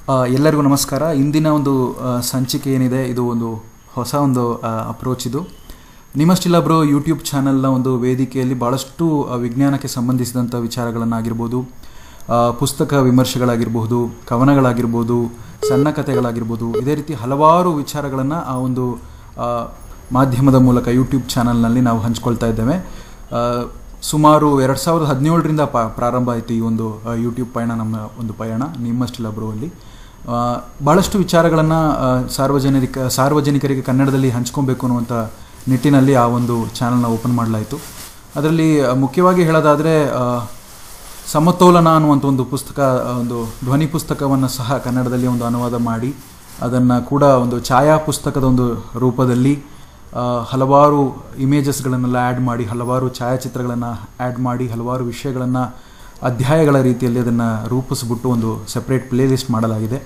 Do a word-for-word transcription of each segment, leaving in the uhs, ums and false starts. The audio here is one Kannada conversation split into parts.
ಎಲ್ಲರಿಗೂ ನಮಸ್ಕಾರ. ಇಂದಿನ ಒಂದು ಸಂಚಿಕೆ ಏನಿದೆ ಇದು ಒಂದು ಹೊಸ ಒಂದು ಅಪ್ರೋಚ್. ಇದು ನಿಮ್ಮಷ್ಟಿಲ್ಲ ಬ್ರೋ ಯೂಟ್ಯೂಬ್ ಚಾನಲ್ನ ಒಂದು ವೇದಿಕೆಯಲ್ಲಿ ಭಾಳಷ್ಟು ವಿಜ್ಞಾನಕ್ಕೆ ಸಂಬಂಧಿಸಿದಂಥ ವಿಚಾರಗಳನ್ನಾಗಿರ್ಬೋದು, ಪುಸ್ತಕ ವಿಮರ್ಶೆಗಳಾಗಿರ್ಬೋದು, ಕವನಗಳಾಗಿರ್ಬೋದು, ಸಣ್ಣ ಕಥೆಗಳಾಗಿರ್ಬೋದು, ಇದೇ ರೀತಿ ಹಲವಾರು ವಿಚಾರಗಳನ್ನು ಆ ಒಂದು ಮಾಧ್ಯಮದ ಮೂಲಕ ಯೂಟ್ಯೂಬ್ ಚಾನಲ್ನಲ್ಲಿ ನಾವು ಹಂಚ್ಕೊಳ್ತಾ ಇದ್ದೇವೆ. ಸುಮಾರು ಎರಡು ಸಾವಿರದ ಹದಿನೇಳರಿಂದ ಪ ಪ್ರಾರಂಭ ಆಯಿತು ಈ ಒಂದು ಯೂಟ್ಯೂಬ್ ಪಯಣ, ನಮ್ಮ ಒಂದು ಪಯಣ ನಿಮ್ಮಷ್ಟಿಲ್ಲ ಬ್ರೋ ಅಲ್ಲಿ ಭಾಳಷ್ಟು ವಿಚಾರಗಳನ್ನು ಸಾರ್ವಜನಿಕ ಸಾರ್ವಜನಿಕರಿಗೆ ಕನ್ನಡದಲ್ಲಿ ಹಂಚ್ಕೊಬೇಕು ಅನ್ನುವಂಥ ನಿಟ್ಟಿನಲ್ಲಿ ಆ ಒಂದು ಚಾನಲ್ನ ಓಪನ್ ಮಾಡಲಾಯಿತು. ಅದರಲ್ಲಿ ಮುಖ್ಯವಾಗಿ ಹೇಳೋದಾದರೆ ಸಮತೋಲನ ಅನ್ನುವಂಥ ಒಂದು ಪುಸ್ತಕ, ಒಂದು ಧ್ವನಿ ಪುಸ್ತಕವನ್ನು ಸಹ ಕನ್ನಡದಲ್ಲಿ ಒಂದು ಅನುವಾದ ಮಾಡಿ ಅದನ್ನು ಕೂಡ ಒಂದು ಛಾಯಾ ಪುಸ್ತಕದ ಒಂದು ರೂಪದಲ್ಲಿ ಹಲವಾರು ಇಮೇಜಸ್ಗಳನ್ನೆಲ್ಲ ಆ್ಯಡ್ ಮಾಡಿ, ಹಲವಾರು ಛಾಯಾಚಿತ್ರಗಳನ್ನು ಆ್ಯಡ್ ಮಾಡಿ, ಹಲವಾರು ವಿಷಯಗಳನ್ನು ಅಧ್ಯಾಯಗಳ ರೀತಿಯಲ್ಲಿ ಅದನ್ನು ರೂಪಿಸ್ಬಿಟ್ಟು ಒಂದು ಸೆಪ್ರೇಟ್ ಪ್ಲೇ ಲಿಸ್ಟ್ ಮಾಡಲಾಗಿದೆ.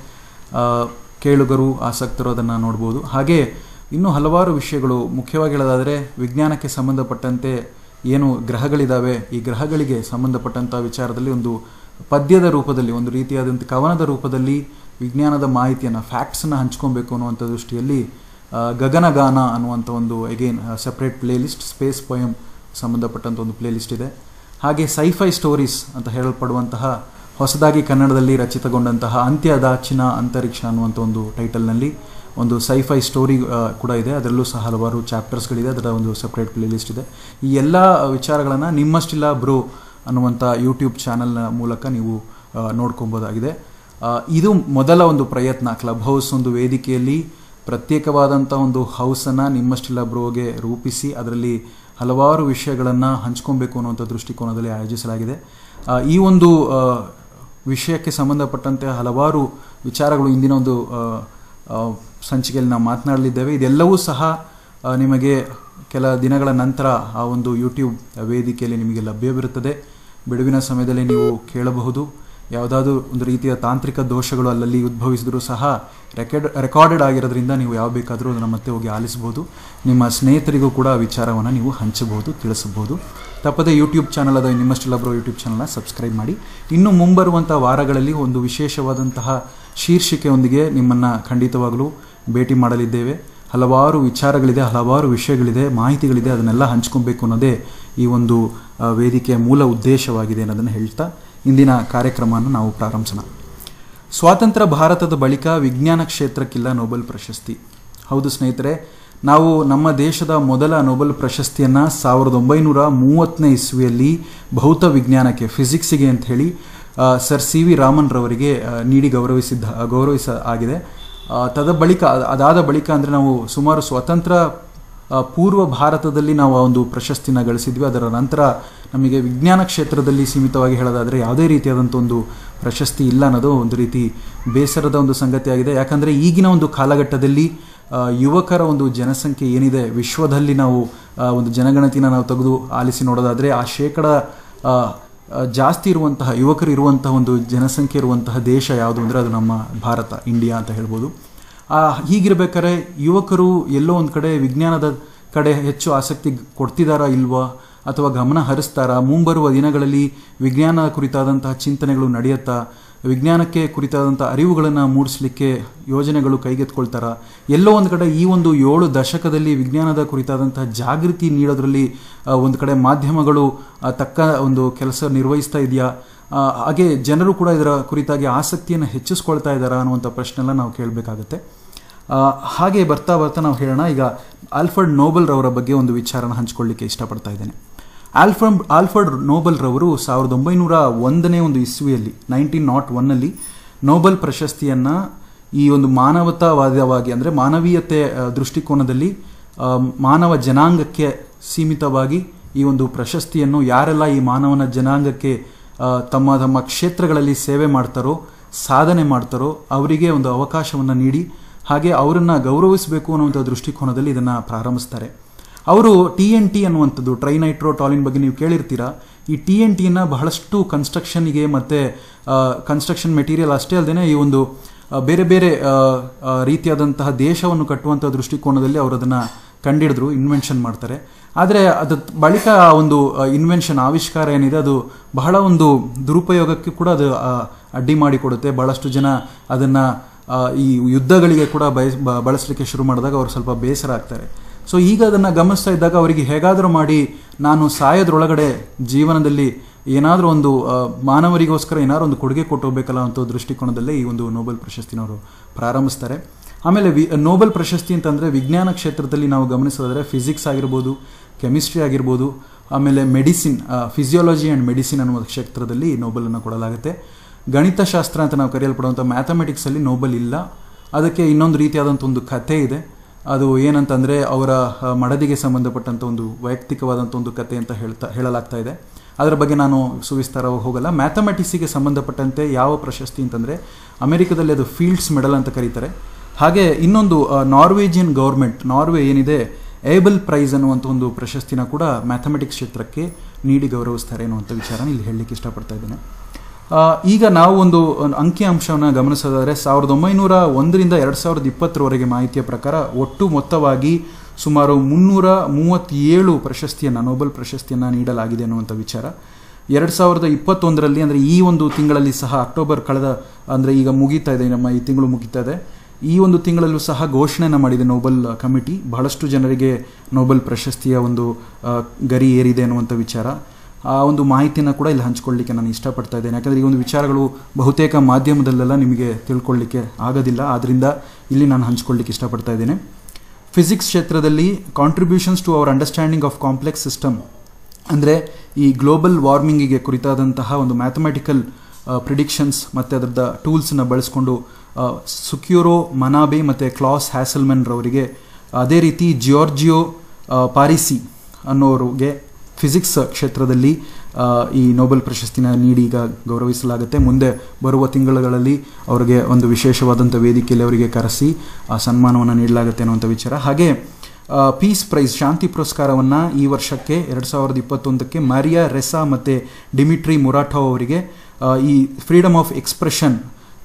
ಕೇಳುಗರು ಆಸಕ್ತರು ಅದನ್ನು ನೋಡ್ಬೋದು. ಹಾಗೆ ಇನ್ನೂ ಹಲವಾರು ವಿಷಯಗಳು, ಮುಖ್ಯವಾಗಿ ಹೇಳೋದಾದರೆ ವಿಜ್ಞಾನಕ್ಕೆ ಸಂಬಂಧಪಟ್ಟಂತೆ ಏನು ಗ್ರಹಗಳಿದ್ದಾವೆ, ಈ ಗ್ರಹಗಳಿಗೆ ಸಂಬಂಧಪಟ್ಟಂಥ ವಿಚಾರದಲ್ಲಿ ಒಂದು ಪದ್ಯದ ರೂಪದಲ್ಲಿ, ಒಂದು ರೀತಿಯಾದಂಥ ಕವನದ ರೂಪದಲ್ಲಿ ವಿಜ್ಞಾನದ ಮಾಹಿತಿಯನ್ನು, ಫ್ಯಾಕ್ಟ್ಸನ್ನು ಹಂಚ್ಕೊಬೇಕು ಅನ್ನುವಂಥ ದೃಷ್ಟಿಯಲ್ಲಿ ಗಗನಗಾನ ಅನ್ನುವಂಥ ಒಂದು again separate playlist, space poem ಸಂಬಂಧಪಟ್ಟಂಥ ಒಂದು ಪ್ಲೇ ಲಿಸ್ಟ್ ಇದೆ. ಹಾಗೆ ಸೈಫೈ ಸ್ಟೋರೀಸ್ ಅಂತ ಹೇಳಲ್ಪಡುವಂತಹ ಹೊಸದಾಗಿ ಕನ್ನಡದಲ್ಲಿ ರಚಿತಗೊಂಡಂತಹ ಅಂತ್ಯದಾಚಿನ ಅಂತರಿಕ್ಷ ಅನ್ನುವಂಥ ಒಂದು ಟೈಟಲ್ನಲ್ಲಿ ಒಂದು ಸೈಫೈ ಸ್ಟೋರಿ ಕೂಡ ಇದೆ. ಅದರಲ್ಲೂ ಸಹ ಹಲವಾರು ಚಾಪ್ಟರ್ಸ್ಗಳಿದೆ, ಅದರ ಒಂದು ಸೆಪ್ರೇಟ್ ಪ್ಲೇ ಲಿಸ್ಟ್ ಇದೆ. ಈ ಎಲ್ಲ ವಿಚಾರಗಳನ್ನು ನಿಮ್ಮಷ್ಟಿಲ್ಲ ಬ್ರೋ ಅನ್ನುವಂಥ ಯೂಟ್ಯೂಬ್ ಚಾನಲ್ನ ಮೂಲಕ ನೀವು ನೋಡ್ಕೊಬೋದಾಗಿದೆ. ಇದು ಮೊದಲ ಒಂದು ಪ್ರಯತ್ನ. ಕ್ಲಬ್ ಹೌಸ್ ಒಂದು ವೇದಿಕೆಯಲ್ಲಿ ಪ್ರತ್ಯೇಕವಾದಂಥ ಒಂದು ಹೌಸನ್ನು ನಿಮ್ಮಷ್ಟಿಲ್ಲ ಬ್ರೋಗೆ ರೂಪಿಸಿ ಅದರಲ್ಲಿ ಹಲವಾರು ವಿಷಯಗಳನ್ನು ಹಂಚ್ಕೊಬೇಕು ಅನ್ನುವಂಥ ದೃಷ್ಟಿಕೋನದಲ್ಲಿ ಆಯೋಜಿಸಲಾಗಿದೆ. ಈ ಒಂದು ವಿಷಯಕ್ಕೆ ಸಂಬಂಧಪಟ್ಟಂತೆ ಹಲವಾರು ವಿಚಾರಗಳು ಇಂದಿನ ಒಂದು ಸಂಚಿಕೆಯಲ್ಲಿ ನಾವು ಮಾತನಾಡಲಿದ್ದೇವೆ. ಇದೆಲ್ಲವೂ ಸಹ ನಿಮಗೆ ಕೆಲ ದಿನಗಳ ನಂತರ ಆ ಒಂದು ಯೂಟ್ಯೂಬ್ ವೇದಿಕೆಯಲ್ಲಿ ನಿಮಗೆ ಲಭ್ಯವಿರುತ್ತದೆ. ಬಿಡುವಿನ ಸಮಯದಲ್ಲಿ ನೀವು ಕೇಳಬಹುದು. ಯಾವುದಾದ್ರೂ ಒಂದು ರೀತಿಯ ತಾಂತ್ರಿಕ ದೋಷಗಳು ಅಲ್ಲಲ್ಲಿ ಉದ್ಭವಿಸಿದರೂ ಸಹ ರೆಕಾರ್ಡ್ ರೆಕಾರ್ಡೆಡ್ ಆಗಿರೋದ್ರಿಂದ ನೀವು ಯಾವ ಬೇಕಾದರೂ ಅದನ್ನು ಮತ್ತೆ ಹೋಗಿ ಆಲಿಸ್ಬೋದು. ನಿಮ್ಮ ಸ್ನೇಹಿತರಿಗೂ ಕೂಡ ವಿಚಾರವನ್ನು ನೀವು ಹಂಚಬಹುದು, ತಿಳಿಸಬಹುದು. ತಪ್ಪದೇ ಯೂಟ್ಯೂಬ್ ಚಾನಲ್ ಅದ ನಿಮ್ಮಷ್ಟಿಲ್ಲ ಬ್ರೋ ಯೂಟ್ಯೂಬ್ ಚಾನಲ್ನ ಸಬ್ಸ್ಕ್ರೈಬ್ ಮಾಡಿ. ಇನ್ನು ಮುಂಬರುವಂಥ ವಾರಗಳಲ್ಲಿ ಒಂದು ವಿಶೇಷವಾದಂತಹ ಶೀರ್ಷಿಕೆಯೊಂದಿಗೆ ನಿಮ್ಮನ್ನು ಖಂಡಿತವಾಗಲೂ ಭೇಟಿ ಮಾಡಲಿದ್ದೇವೆ. ಹಲವಾರು ವಿಚಾರಗಳಿದೆ, ಹಲವಾರು ವಿಷಯಗಳಿದೆ, ಮಾಹಿತಿಗಳಿದೆ, ಅದನ್ನೆಲ್ಲ ಹಂಚ್ಕೊಬೇಕು ಅನ್ನೋದೇ ಈ ಒಂದು ವೇದಿಕೆಯ ಮೂಲ ಉದ್ದೇಶವಾಗಿದೆ ಅನ್ನೋದನ್ನು ಹೇಳ್ತಾ ಇಂದಿನ ಕಾರ್ಯಕ್ರಮವನ್ನು ನಾವು ಪ್ರಾರಂಭಿಸೋಣ. ಸ್ವಾತಂತ್ರ್ಯ ಭಾರತದ ಬಳಿಕ ವಿಜ್ಞಾನ ಕ್ಷೇತ್ರಕ್ಕಿಲ್ಲ ನೊಬೆಲ್ ಪ್ರಶಸ್ತಿ. ಹೌದು ಸ್ನೇಹಿತರೆ, ನಾವು ನಮ್ಮ ದೇಶದ ಮೊದಲ ನೊಬೆಲ್ ಪ್ರಶಸ್ತಿಯನ್ನು ಸಾವಿರದ ಒಂಬೈನೂರ ಮೂವತ್ತನೇ ಇಸ್ವಿಯಲ್ಲಿ ಭೌತ ವಿಜ್ಞಾನಕ್ಕೆ, ಫಿಸಿಕ್ಸಿಗೆ ಅಂತ ಹೇಳಿ ಸರ್ ಸಿ ವಿ ರಾಮನ್ ರವರಿಗೆ ನೀಡಿ ಗೌರವಿಸಿದ್ದ ಗೌರವಿಸ ಆಗಿದೆ. ತದ ಬಳಿಕ ಅದಾದ ಬಳಿಕ ಅಂದರೆ ನಾವು ಸುಮಾರು ಸ್ವಾತಂತ್ರ್ಯ ಪೂರ್ವ ಭಾರತದಲ್ಲಿ ನಾವು ಆ ಒಂದು ಪ್ರಶಸ್ತಿನ ಗಳಿಸಿದ್ವಿ. ಅದರ ನಂತರ ನಮಗೆ ವಿಜ್ಞಾನ ಕ್ಷೇತ್ರದಲ್ಲಿ ಸೀಮಿತವಾಗಿ ಹೇಳೋದಾದರೆ ಯಾವುದೇ ರೀತಿಯಾದಂಥ ಒಂದು ಪ್ರಶಸ್ತಿ ಇಲ್ಲ ಅನ್ನೋದು ಒಂದು ರೀತಿ ಬೇಸರದ ಒಂದು ಸಂಗತಿಯಾಗಿದೆ. ಯಾಕಂದರೆ ಈಗಿನ ಒಂದು ಕಾಲಘಟ್ಟದಲ್ಲಿ ಯುವಕರ ಒಂದು ಜನಸಂಖ್ಯೆ ಏನಿದೆ ವಿಶ್ವದಲ್ಲಿ, ನಾವು ಒಂದು ಜನಗಣತಿನ ನಾವು ತೆಗೆದು ಆಲಿಸಿ ನೋಡೋದಾದರೆ ಆ ಶೇಕಡ ಜಾಸ್ತಿ ಇರುವಂತಹ ಯುವಕರು ಇರುವಂತಹ ಒಂದು ಜನಸಂಖ್ಯೆ ಇರುವಂತಹ ದೇಶ ಯಾವುದು ಅಂದರೆ ಅದು ನಮ್ಮ ಭಾರತ, ಇಂಡಿಯಾ ಅಂತ ಹೇಳ್ಬೋದು. ಹೀಗಿರ್ಬೇಕಾದ್ರೆ ಯುವಕರು ಎಲ್ಲೋ ಒಂದು ಕಡೆ ವಿಜ್ಞಾನದ ಕಡೆ ಹೆಚ್ಚು ಆಸಕ್ತಿ ಕೊಡ್ತಿದ್ದಾರಾ ಇಲ್ವಾ, ಅಥವಾ ಗಮನ ಹರಿಸ್ತಾರಾ, ಮುಂಬರುವ ದಿನಗಳಲ್ಲಿ ವಿಜ್ಞಾನ ಕುರಿತಾದಂತಹ ಚಿಂತನೆಗಳು ನಡೆಯುತ್ತಾ, ವಿಜ್ಞಾನಕ್ಕೆ ಕುರಿತಾದಂಥ ಅರಿವುಗಳನ್ನು ಮೂಡಿಸಲಿಕ್ಕೆ ಯೋಜನೆಗಳು ಕೈಗೆತ್ಕೊಳ್ತಾರ, ಎಲ್ಲೋ ಒಂದು ಕಡೆ ಈ ಒಂದು ಏಳು ದಶಕದಲ್ಲಿ ವಿಜ್ಞಾನದ ಕುರಿತಾದಂತಹ ಜಾಗೃತಿ ನೀಡೋದ್ರಲ್ಲಿ ಒಂದು ಕಡೆ ಮಾಧ್ಯಮಗಳು ತಕ್ಕ ಒಂದು ಕೆಲಸ ನಿರ್ವಹಿಸ್ತಾ ಇದೆಯಾ, ಹಾಗೆ ಜನರು ಕೂಡ ಇದರ ಕುರಿತಾಗಿ ಆಸಕ್ತಿಯನ್ನು ಹೆಚ್ಚಿಸ್ಕೊಳ್ತಾ ಇದ್ದಾರಾ ಅನ್ನುವಂಥ ಪ್ರಶ್ನೆಲ್ಲ ನಾವು ಕೇಳಬೇಕಾಗತ್ತೆ. ಹಾಗೆ ಬರ್ತಾ ಬರ್ತಾ ನಾವು ಹೇಳೋಣ. ಈಗ ಆಲ್ಫರ್ಡ್ ನೋಬೆಲ್ ರವರ ಬಗ್ಗೆ ಒಂದು ವಿಚಾರನ ಹಂಚ್ಕೊಳ್ಳಿಕ್ಕೆ ಇಷ್ಟಪಡ್ತಾ ಇದ್ದೇನೆ. ಆಲ್ಫರ್ಡ್ ಆಲ್ಫರ್ಡ್ ನೋಬೆಲ್ ರವರು ಸಾವಿರದ ಒಂಬೈನೂರ ಒಂದನೇ ಒಂದು ಇಸ್ವಿಯಲ್ಲಿ ನೈನ್ಟೀನ್ ನಾಟ್ ಒನ್ನಲ್ಲಿ ನೋಬೆಲ್ ಪ್ರಶಸ್ತಿಯನ್ನು ಈ ಒಂದು ಮಾನವತಾವಾದವಾಗಿ, ಅಂದರೆ ಮಾನವೀಯತೆ ದೃಷ್ಟಿಕೋನದಲ್ಲಿ ಮಾನವ ಜನಾಂಗಕ್ಕೆ ಸೀಮಿತವಾಗಿ ಈ ಒಂದು ಪ್ರಶಸ್ತಿಯನ್ನು ಯಾರೆಲ್ಲ ಈ ಮಾನವನ ಜನಾಂಗಕ್ಕೆ ತಮ್ಮ ತಮ್ಮ ಕ್ಷೇತ್ರಗಳಲ್ಲಿ ಸೇವೆ ಮಾಡ್ತಾರೋ, ಸಾಧನೆ ಮಾಡ್ತಾರೋ ಅವರಿಗೆ ಒಂದು ಅವಕಾಶವನ್ನು ನೀಡಿ ಹಾಗೆ ಅವರನ್ನು ಗೌರವಿಸಬೇಕು ಅನ್ನುವಂಥ ದೃಷ್ಟಿಕೋನದಲ್ಲಿ ಇದನ್ನು ಪ್ರಾರಂಭಿಸ್ತಾರೆ. ಅವರು ಟಿ ಎನ್ ಟಿ ಅನ್ನುವಂಥದ್ದು, ಟ್ರೈನೈಟ್ರೋ ಟಾಲಿನ್ ಬಗ್ಗೆ ನೀವು ಕೇಳಿರ್ತೀರಾ. ಈ ಟಿ ಎನ್ ಟಿಯನ್ನು ಬಹಳಷ್ಟು ಕನ್ಸ್ಟ್ರಕ್ಷನ್ಗೆ ಮತ್ತು ಕನ್ಸ್ಟ್ರಕ್ಷನ್ ಮೆಟೀರಿಯಲ್ ಅಷ್ಟೇ ಅಲ್ಲದೆ ಈ ಒಂದು ಬೇರೆ ಬೇರೆ ರೀತಿಯಾದಂತಹ ದೇಶವನ್ನು ಕಟ್ಟುವಂಥ ದೃಷ್ಟಿಕೋನದಲ್ಲಿ ಅವರು ಅದನ್ನು ಕಂಡಿಡಿದ್ರು, ಇನ್ವೆನ್ಷನ್ ಮಾಡ್ತಾರೆ. ಆದರೆ ಅದು ಬಳಿಕ ಒಂದು ಇನ್ವೆನ್ಷನ್ ಆವಿಷ್ಕಾರ ಏನಿದೆ ಅದು ಬಹಳ ಒಂದು ದುರುಪಯೋಗಕ್ಕೆ ಕೂಡ ಅದು ಅಡ್ಡಿ ಮಾಡಿಕೊಡುತ್ತೆ. ಭಾಳಷ್ಟು ಜನ ಅದನ್ನು ಈ ಯುದ್ಧಗಳಿಗೆ ಕೂಡ ಬಯಸ್ ಬಳಸಲಿಕ್ಕೆ ಶುರು ಮಾಡಿದಾಗ ಅವರು ಸ್ವಲ್ಪ ಬೇಸರ ಆಗ್ತಾರೆ. ಸೊ ಈಗ ಅದನ್ನು ಗಮನಿಸ್ತಾ ಇದ್ದಾಗ ಅವರಿಗೆ ಹೇಗಾದರೂ ಮಾಡಿ ನಾನು ಸಾಯೋದ್ರೊಳಗಡೆ ಜೀವನದಲ್ಲಿ ಏನಾದರೂ ಒಂದು ಮಾನವರಿಗೋಸ್ಕರ ಏನಾದರೂ ಒಂದು ಕೊಡುಗೆ ಕೊಟ್ಟು ಹೋಗ್ಬೇಕಲ್ಲ ಅಂತ ದೃಷ್ಟಿಕೋನದಲ್ಲೇ ಈ ಒಂದು ನೋಬೆಲ್ ಪ್ರಶಸ್ತಿನವರು ಪ್ರಾರಂಭಿಸ್ತಾರೆ. ಆಮೇಲೆ ವಿ ನೋಬೆಲ್ ಪ್ರಶಸ್ತಿ ಅಂತಂದರೆ ವಿಜ್ಞಾನ ಕ್ಷೇತ್ರದಲ್ಲಿ ನಾವು ಗಮನಿಸೋದಾದರೆ ಫಿಸಿಕ್ಸ್ ಆಗಿರ್ಬೋದು, ಕೆಮಿಸ್ಟ್ರಿ ಆಗಿರ್ಬೋದು, ಆಮೇಲೆ ಮೆಡಿಸಿನ್, ಫಿಸಿಯಾಲಜಿ ಆ್ಯಂಡ್ ಮೆಡಿಸಿನ್ ಅನ್ನುವ ಕ್ಷೇತ್ರದಲ್ಲಿ ನೋಬೆಲನ್ನು ಕೊಡಲಾಗುತ್ತೆ. ಗಣಿತಶಾಸ್ತ್ರ ಅಂತ ನಾವು ಕರೆಯಲ್ಪಡುವಂಥ ಮ್ಯಾಥಮೆಟಿಕ್ಸಲ್ಲಿ ನೋಬೆಲ್ ಇಲ್ಲ. ಅದಕ್ಕೆ ಇನ್ನೊಂದು ರೀತಿಯಾದಂಥ ಒಂದು ಕಥೆ ಇದೆ. ಅದು ಏನಂತಂದರೆ ಅವರ ಮಡದಿಗೆ ಸಂಬಂಧಪಟ್ಟಂಥ ಒಂದು ವೈಯಕ್ತಿಕವಾದಂಥ ಒಂದು ಕಥೆ ಅಂತ ಹೇಳ್ತಾ ಹೇಳಲಾಗ್ತಾ ಇದೆ. ಅದರ ಬಗ್ಗೆ ನಾನು ಸುವಿಸ್ತಾರವಾಗಿ ಹೋಗಲ್ಲ. ಮ್ಯಾಥಮೆಟಿಕ್ಸಿಗೆ ಸಂಬಂಧಪಟ್ಟಂತೆ ಯಾವ ಪ್ರಶಸ್ತಿ ಅಂತಂದರೆ ಅಮೆರಿಕದಲ್ಲಿ ಅದು ಫೀಲ್ಡ್ಸ್ ಮೆಡಲ್ ಅಂತ ಕರೀತಾರೆ. ಹಾಗೆ ಇನ್ನೊಂದು ನಾರ್ವೇಜಿಯನ್ ಗೌರ್ಮೆಂಟ್, ನಾರ್ವೆ ಏನಿದೆ, ಏಬಲ್ ಪ್ರೈಸ್ ಅನ್ನುವಂಥ ಒಂದು ಪ್ರಶಸ್ತಿನ ಕೂಡ ಮ್ಯಾಥಮೆಟಿಕ್ಸ್ ಕ್ಷೇತ್ರಕ್ಕೆ ನೀಡಿ ಗೌರವಿಸ್ತಾರೆ ಅನ್ನುವಂಥ ವಿಚಾರನ ಇಲ್ಲಿ ಹೇಳಲಿಕ್ಕೆ ಇಷ್ಟಪಡ್ತಾ ಇದ್ದೇನೆ. ಈಗ ನಾವು ಒಂದು ಅಂಕಿ ಅಂಶವನ್ನು ಗಮನಿಸೋದಾದರೆ ಸಾವಿರದ ಒಂಬೈನೂರ ಒಂದರಿಂದ ಎರಡು ಸಾವಿರದ ಇಪ್ಪತ್ತರವರೆಗೆ ಮಾಹಿತಿಯ ಪ್ರಕಾರ ಒಟ್ಟು ಮೊತ್ತವಾಗಿ ಸುಮಾರು ಮುನ್ನೂರ ಮೂವತ್ತೇಳು ಪ್ರಶಸ್ತಿಯನ್ನು, ನೋಬೆಲ್ ಪ್ರಶಸ್ತಿಯನ್ನು ನೀಡಲಾಗಿದೆ ಅನ್ನುವಂಥ ವಿಚಾರ. ಎರಡು ಸಾವಿರದ ಇಪ್ಪತ್ತೊಂದರಲ್ಲಿ ಅಂದರೆ ಈ ಒಂದು ತಿಂಗಳಲ್ಲಿ ಸಹ, ಅಕ್ಟೋಬರ್ ಕಳೆದ ಅಂದರೆ ಈಗ ಮುಗೀತಾ ಇದೆ, ನಮ್ಮ ಈ ತಿಂಗಳು ಮುಗೀತಾ ಇದೆ, ಈ ಒಂದು ತಿಂಗಳಲ್ಲೂ ಸಹ ಘೋಷಣೆಯನ್ನು ಮಾಡಿದೆ ನೋಬೆಲ್ ಕಮಿಟಿ. ಬಹಳಷ್ಟು ಜನರಿಗೆ ನೋಬೆಲ್ ಪ್ರಶಸ್ತಿಯ ಒಂದು ಗರಿ ಏರಿದೆ ಅನ್ನುವಂಥ ವಿಚಾರ, ಆ ಒಂದು ಮಾಹಿತಿಯನ್ನು ಕೂಡ ಇಲ್ಲಿ ಹಂಚ್ಕೊಳ್ಳಿಕ್ಕೆ ನಾನು ಇಷ್ಟಪಡ್ತಾ ಇದ್ದೇನೆ. ಯಾಕಂದರೆ ಈ ಒಂದು ವಿಚಾರಗಳು ಬಹುತೇಕ ಮಾಧ್ಯಮದಲ್ಲೆಲ್ಲ ನಿಮಗೆ ತಿಳ್ಕೊಳ್ಳಿಕ್ಕೆ ಆಗೋದಿಲ್ಲ, ಆದ್ದರಿಂದ ಇಲ್ಲಿ ನಾನು ಹಂಚ್ಕೊಳ್ಳಿಕ್ಕೆ ಇಷ್ಟಪಡ್ತಾ ಇದ್ದೇನೆ. ಫಿಸಿಕ್ಸ್ ಕ್ಷೇತ್ರದಲ್ಲಿ contributions to our understanding of complex system, ಅಂದರೆ ಈ ಗ್ಲೋಬಲ್ ವಾರ್ಮಿಂಗಿಗೆ ಕುರಿತಾದಂತಹ ಒಂದು ಮ್ಯಾಥಮೆಟಿಕಲ್ ಪ್ರಿಡಿಕ್ಷನ್ಸ್ ಮತ್ತು ಅದರದ ಟೂಲ್ಸನ್ನು ಬಳಸ್ಕೊಂಡು ಸುಕ್ಯೂರೋ ಮನಾಬೆ ಮತ್ತು ಕ್ಲಾಸ್ ಹ್ಯಾಸಲ್ಮನ್ ರವರಿಗೆ, ಅದೇ ರೀತಿ ಜಿಯೋರ್ಜಿಯೋ ಪಾರಿಸಿ ಅನ್ನೋರಿಗೆ ಫಿಸಿಕ್ಸ್ ಕ್ಷೇತ್ರದಲ್ಲಿ ಈ ನೋಬೆಲ್ ಪ್ರಶಸ್ತಿನ ನೀಡಿ ಈಗ ಗೌರವಿಸಲಾಗುತ್ತೆ. ಮುಂದೆ ಬರುವ ತಿಂಗಳುಗಳಲ್ಲಿ ಅವರಿಗೆ ಒಂದು ವಿಶೇಷವಾದಂಥ ವೇದಿಕೆಯಲ್ಲಿ ಅವರಿಗೆ ಕರೆಸಿ ಆ ಸನ್ಮಾನವನ್ನು ನೀಡಲಾಗುತ್ತೆ ಅನ್ನುವಂಥ ವಿಚಾರ. ಹಾಗೆ ಪೀಸ್ ಪ್ರೈಸ್, ಶಾಂತಿ ಪುರಸ್ಕಾರವನ್ನು ಈ ವರ್ಷಕ್ಕೆ ಎರಡು ಸಾವಿರದ ಇಪ್ಪತ್ತೊಂದಕ್ಕೆ ಮಾರಿಯಾ ರೆಸಾ ಮತ್ತು ಡಿಮಿಟ್ರಿ ಮುರಾಟೋವ್ ಅವರಿಗೆ ಈ ಫ್ರೀಡಮ್ ಆಫ್ ಎಕ್ಸ್ಪ್ರೆಷನ್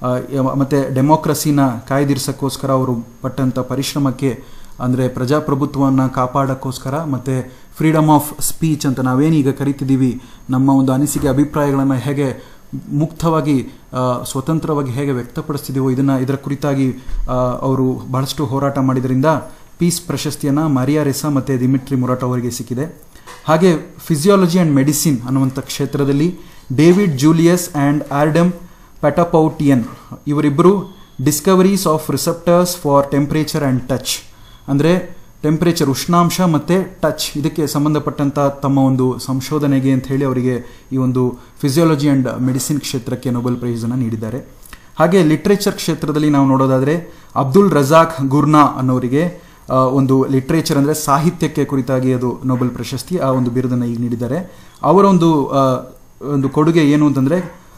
ಮತ್ತು ಡೆಮೋಕ್ರಸಿನ ಕಾಯ್ದಿರಿಸೋಕ್ಕೋಸ್ಕರ ಅವರು ಪಟ್ಟಂಥ ಪರಿಶ್ರಮಕ್ಕೆ, ಅಂದರೆ ಪ್ರಜಾಪ್ರಭುತ್ವವನ್ನು ಕಾಪಾಡೋಕ್ಕೋಸ್ಕರ ಮತ್ತು ಫ್ರೀಡಮ್ ಆಫ್ ಸ್ಪೀಚ್ ಅಂತ ನಾವೇನೀಗ ಕರಿತಿದ್ದೀವಿ, ನಮ್ಮ ಒಂದು ಅನಿಸಿಕೆ ಅಭಿಪ್ರಾಯಗಳನ್ನು ಹೇಗೆ ಮುಕ್ತವಾಗಿ ಸ್ವತಂತ್ರವಾಗಿ ಹೇಗೆ ವ್ಯಕ್ತಪಡಿಸ್ತಿದ್ದೀವೋ ಇದನ್ನು ಇದರ ಕುರಿತಾಗಿ ಅವರು ಬಹಳಷ್ಟು ಹೋರಾಟ ಮಾಡಿದ್ರಿಂದ ಪೀಸ್ ಪ್ರಶಸ್ತಿಯನ್ನು ಮಾರಿಯಾ ರೆಸಾ ಮತ್ತು ದಿಮಿಟ್ರಿ ಮುರಾಟೋವ್ ಅವರಿಗೆ ಸಿಕ್ಕಿದೆ. ಹಾಗೆ ಫಿಸಿಯಾಲಜಿ ಆ್ಯಂಡ್ ಮೆಡಿಸಿನ್ ಅನ್ನುವಂಥ ಕ್ಷೇತ್ರದಲ್ಲಿ David Julius and Ardem Patapoutian ಇವರಿಬ್ಬರು discoveries of receptors for temperature and touch, ಅಂದರೆ ಟೆಂಪ್ರೇಚರ್, ಉಷ್ಣಾಂಶ ಮತ್ತು ಟಚ್, ಇದಕ್ಕೆ ಸಂಬಂಧಪಟ್ಟಂಥ ತಮ್ಮ ಒಂದು ಸಂಶೋಧನೆಗೆ ಅಂತ ಹೇಳಿ ಅವರಿಗೆ ಈ ಒಂದು ಫಿಸಿಯಾಲಜಿ ಆ್ಯಂಡ್ ಮೆಡಿಸಿನ್ ಕ್ಷೇತ್ರಕ್ಕೆ ನೋಬೆಲ್ ಪ್ರೈಸನ್ನು ನೀಡಿದ್ದಾರೆ. ಹಾಗೆ ಲಿಟ್ರೇಚರ್ ಕ್ಷೇತ್ರದಲ್ಲಿ ನಾವು ನೋಡೋದಾದರೆ ಅಬ್ದುಲ್ ರಜಾಕ್ ಗುರ್ನಾ ಅನ್ನೋರಿಗೆ ಒಂದು ಲಿಟ್ರೇಚರ್ ಅಂದರೆ ಸಾಹಿತ್ಯಕ್ಕೆ ಕುರಿತಾಗಿ ಅದು ನೋಬೆಲ್ ಪ್ರಶಸ್ತಿ, ಆ ಒಂದು ಬಿರುದನ್ನು ಈಗ ನೀಡಿದ್ದಾರೆ. ಅವರ ಒಂದು ಒಂದು ಕೊಡುಗೆ ಏನು ಅಂತಂದರೆ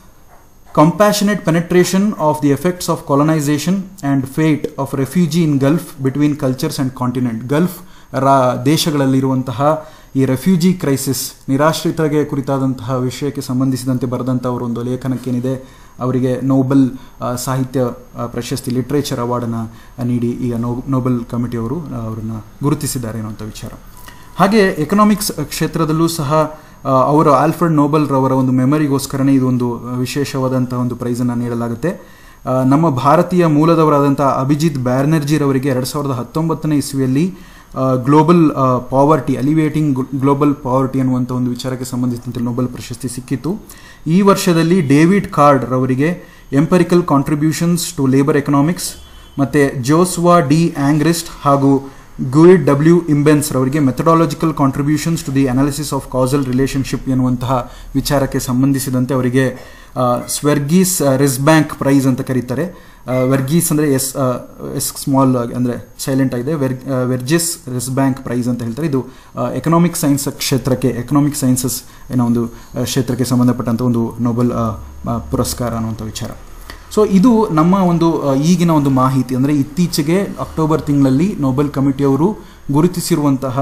compassionate penetration of the effects of colonization and fate of refugee in Gulf between cultures and continent. Gulf ರಾ ದೇಶಗಳಲ್ಲಿರುವಂತಹ ಈ ರೆಫ್ಯೂಜಿ ಕ್ರೈಸಿಸ್, ನಿರಾಶ್ರಿತರಿಗೆ ಕುರಿತಾದಂತಹ ವಿಷಯಕ್ಕೆ ಸಂಬಂಧಿಸಿದಂತೆ ಬರೆದಂಥ ಅವರ ಒಂದು ಲೇಖನಕ್ಕೇನಿದೆ ಅವರಿಗೆ ನೋಬೆಲ್ ಸಾಹಿತ್ಯ ಪ್ರಶಸ್ತಿ, ಲಿಟ್ರೇಚರ್ ಅವಾರ್ಡನ್ನು ನೀಡಿ ಈಗ ನೋ ನೋಬೆಲ್ ಕಮಿಟಿಯವರು ಅವರನ್ನು ಗುರುತಿಸಿದ್ದಾರೆ ಅನ್ನುವಂಥ ವಿಚಾರ. ಹಾಗೆ ಎಕನಾಮಿಕ್ಸ್ ಕ್ಷೇತ್ರದಲ್ಲೂ ಸಹ ಅವರು ಆಲ್ಫ್ರೆಡ್ ನೋಬೆಲ್ ರವರ ಒಂದು ಮೆಮರಿಗೋಸ್ಕರನೇ ಇದೊಂದು ವಿಶೇಷವಾದಂಥ ಒಂದು ಪ್ರೈಸನ್ನು ನೀಡಲಾಗುತ್ತೆ. ನಮ್ಮ ಭಾರತೀಯ ಮೂಲದವರಾದಂಥ ಅಭಿಜಿತ್ ಬ್ಯಾನರ್ಜಿರವರಿಗೆ ಎರಡು ಸಾವಿರದ ಹತ್ತೊಂಬತ್ತನೇ ಇಸ್ವಿಯಲ್ಲಿ global poverty, alleviating global poverty ಅನ್ನುವಂಥ ಒಂದು ವಿಚಾರಕ್ಕೆ ಸಂಬಂಧಿಸಿದಂತೆ ನೋಬೆಲ್ ಪ್ರಶಸ್ತಿ ಸಿಕ್ಕಿತ್ತು. ಈ ವರ್ಷದಲ್ಲಿ ಡೇವಿಡ್ ಕಾರ್ಡ್ ರವರಿಗೆ empirical contributions to labour economics ಮತ್ತು ಜೋಸ್ವಾ ಡಿ ಆಂಗ್ರಿಸ್ಟ್ ಹಾಗೂ ಗುಯಿಡ್ ಡಬ್ಲ್ಯೂ ಇಂಬೆನ್ಸ್ ರವರಿಗೆ methodological contributions to the analysis of causal relationship ಎನ್ನುವಂತಹ ವಿಚಾರಕ್ಕೆ ಸಂಬಂಧಿಸಿದಂತೆ ಅವರಿಗೆ ಸ್ವೆರ್ಗೀಸ್ ರಿಸ್ಬ್ಯಾಂಕ್ ಪ್ರೈಸ್ ಅಂತ ಕರೀತಾರೆ. ವೆರ್ಗೀಸ್ ಅಂದರೆ ಎಸ್ ಎಸ್ ಸ್ಮಾಲ್ ಅಂದರೆ ಸೈಲೆಂಟ್ ಆಗಿದೆ, ವೆರ್ ವೆರ್ಜಿಸ್ ರಿಸ್ಬ್ಯಾಂಕ್ ಪ್ರೈಸ್ ಅಂತ ಹೇಳ್ತಾರೆ. ಇದು ಎಕನಾಮಿಕ್ ಸೈನ್ಸ್ ಕ್ಷೇತ್ರಕ್ಕೆ, ಎಕನಾಮಿಕ್ ಸೈನ್ಸಸ್ ಏನೋ ಒಂದು ಕ್ಷೇತ್ರಕ್ಕೆ ಸಂಬಂಧಪಟ್ಟಂಥ ಒಂದು ನೋಬೆಲ್ ಪುರಸ್ಕಾರ ಅನ್ನುವಂಥ ವಿಚಾರ. ಸೊ ಇದು ನಮ್ಮ ಒಂದು ಈಗಿನ ಒಂದು ಮಾಹಿತಿ, ಅಂದರೆ ಇತ್ತೀಚೆಗೆ ಅಕ್ಟೋಬರ್ ತಿಂಗಳಲ್ಲಿ ನೋಬೆಲ್ ಕಮಿಟಿಯವರು ಗುರುತಿಸಿರುವಂತಹ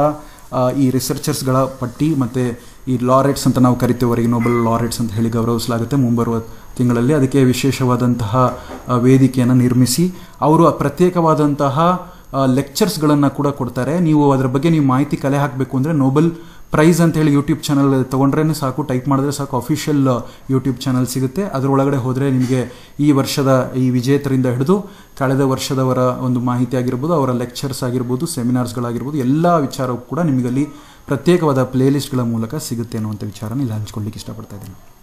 ಈ ರಿಸರ್ಚರ್ಸ್ಗಳ ಪಟ್ಟಿ ಮತ್ತು ಈ ಲಾರೆಟ್ಸ್ ಅಂತ ನಾವು ಕರಿತೇವರೆಗೆ ನೋಬೆಲ್ ಲಾರೆಟ್ಸ್ ಅಂತ ಹೇಳಿ ಗೌರವಿಸಲಾಗುತ್ತೆ ಮುಂಬರುವ ತಿಂಗಳಲ್ಲಿ. ಅದಕ್ಕೆ ವಿಶೇಷವಾದಂತಹ ವೇದಿಕೆಯನ್ನು ನಿರ್ಮಿಸಿ ಅವರು ಪ್ರತ್ಯೇಕವಾದಂತಹ ಲೆಕ್ಚರ್ಸ್ಗಳನ್ನು ಕೂಡ ಕೊಡ್ತಾರೆ. ನೀವು ಅದರ ಬಗ್ಗೆ ನೀವು ಮಾಹಿತಿ ಕಲೆ ಹಾಕಬೇಕು ಅಂದರೆ ನೋಬೆಲ್ ಪ್ರೈಸ್ ಅಂತ ಹೇಳಿ ಯೂಟ್ಯೂಬ್ ಚಾನಲ್ ತೊಗೊಂಡ್ರೆ ಸಾಕು, ಟೈಪ್ ಮಾಡಿದ್ರೆ ಸಾಕು, ಅಫಿಷಿಯಲ್ ಯೂಟ್ಯೂಬ್ ಚಾನಲ್ ಸಿಗುತ್ತೆ. ಅದರೊಳಗಡೆ ಹೋದರೆ ನಿಮಗೆ ಈ ವರ್ಷದ ಈ ವಿಜೇತರಿಂದ ಹಿಡಿದು ಕಳೆದ ವರ್ಷದವರ ಒಂದು ಮಾಹಿತಿ ಆಗಿರ್ಬೋದು, ಅವರ ಲೆಕ್ಚರ್ಸ್ ಆಗಿರ್ಬೋದು, ಸೆಮಿನಾರ್ಸ್ಗಳಾಗಿರ್ಬೋದು, ಎಲ್ಲ ವಿಚಾರವೂ ಕೂಡ ನಿಮಗಲ್ಲಿ ಪ್ರತ್ಯೇಕವಾದ ಪ್ಲೇಲಿಸ್ಟ್ಗಳ ಮೂಲಕ ಸಿಗುತ್ತೆ ಅನ್ನುವಂಥ ವಿಚಾರನ ಇಲ್ಲಿ ಹಂಚ್ಕೊಳ್ಳಿಕ್ಕೆ ಇಷ್ಟಪಡ್ತಾ ಇದ್ದೀನಿ.